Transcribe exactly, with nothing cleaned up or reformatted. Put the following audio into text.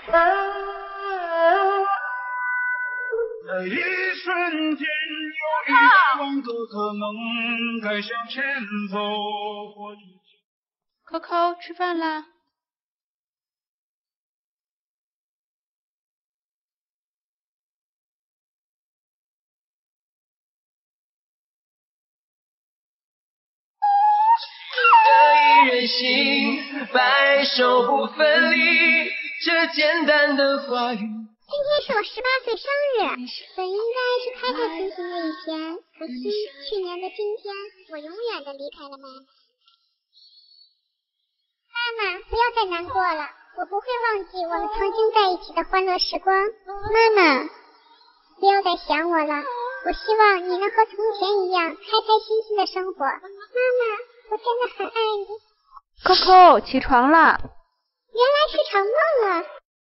在一瞬间，有一万个可能，该向前走或直行。 Coco，吃饭啦。 的一人行，白首不分离，这简单的话语。 今天是我十八岁生日，本应该是开开心心的一天，可惜去年的今天，我永远的离开了妈妈。妈妈，不要再难过了，我不会忘记我们曾经在一起的欢乐时光。妈妈，不要再想我了，我希望你能和从前一样开开心心的生活。妈妈，我真的很爱你。 Coco，起床了。 原来是场梦啊。